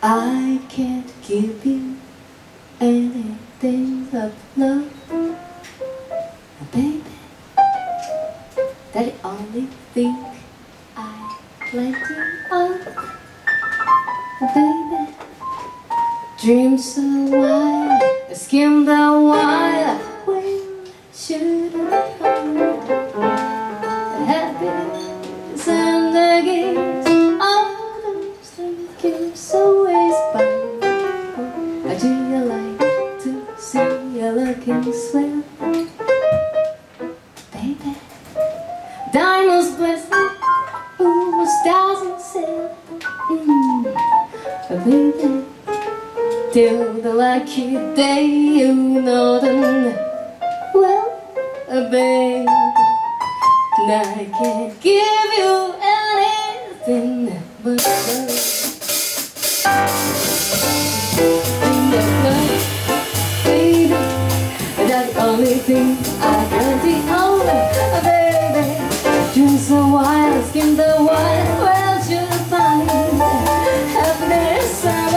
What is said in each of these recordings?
I can't give you anything but love, baby. That's the only thing I plenty of, baby. Dreams so wild, skin the wild. When should I find happiness and the games? All those things always bound. I do you like to see you looking swell, baby? Diamonds blessing, ooh, stars and sail, baby. Till the lucky day, you know them well, baby. And I can't give you anything but love. Baby, that's the only thing I guarantee. Oh, baby, dreams so wild, skin the wild. Where should I find happiness?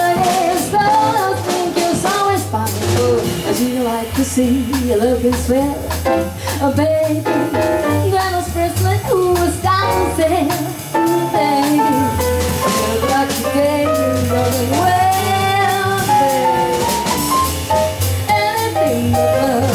As you like to see you looking swell, baby. Grandma's bracelet, ooh, a style sale, baby. You're lucky day, you know it well, baby. Anything but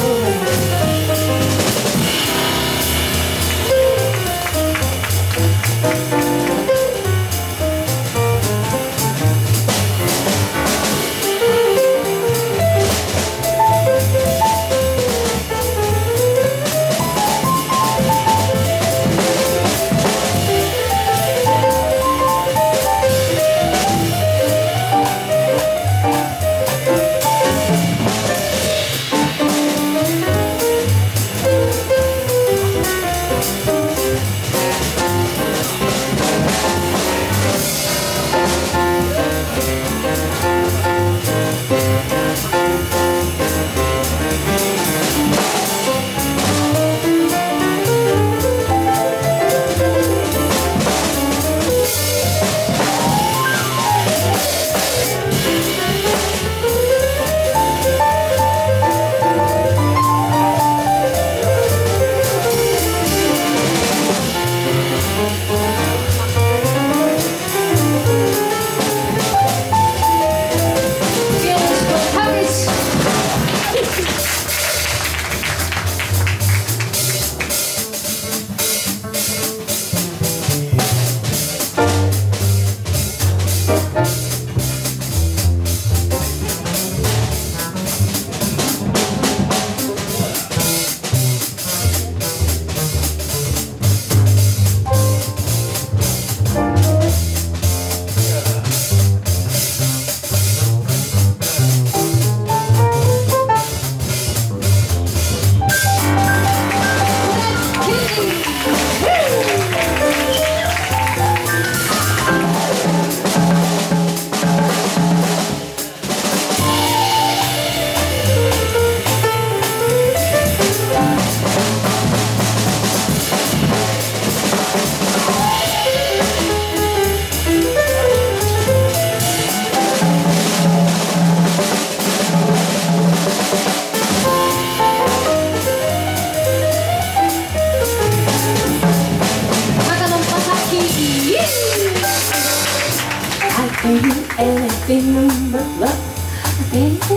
anything but love, baby.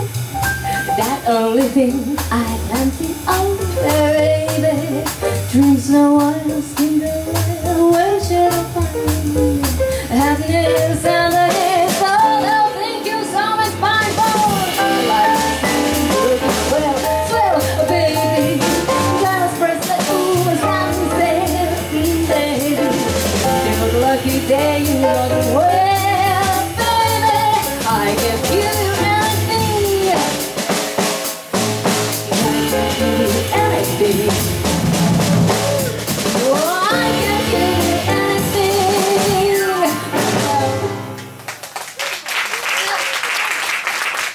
That only thing I can see. Oh, baby, dreams are wild, skin the wild. Where should I find happiness and the gaze? Oh, no, thank you so much, fine boy. Like looking swell, swell, baby. Glass bracelet, ooh, it's time to say, baby. It was a lucky day, you know the way.